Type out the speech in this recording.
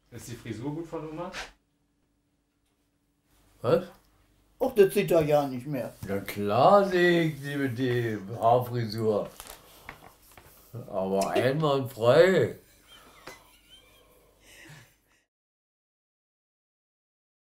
Ist die Frisur gut von Oma? Was? Och, das sieht er ja nicht mehr. Ja klar sehe ich die mit der Haarfrisur. Aber einwandfrei.